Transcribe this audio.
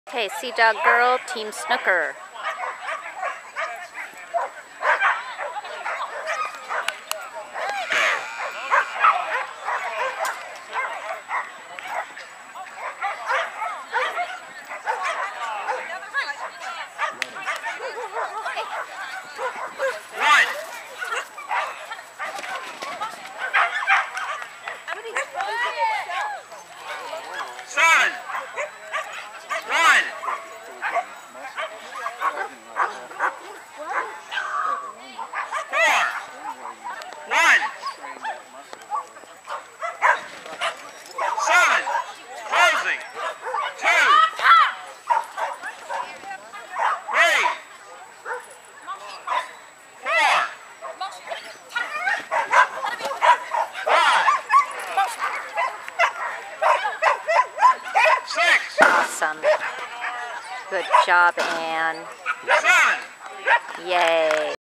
Okay, Sea Dog Girl, Team Snooker. Awesome. Good job, Anne. Yay.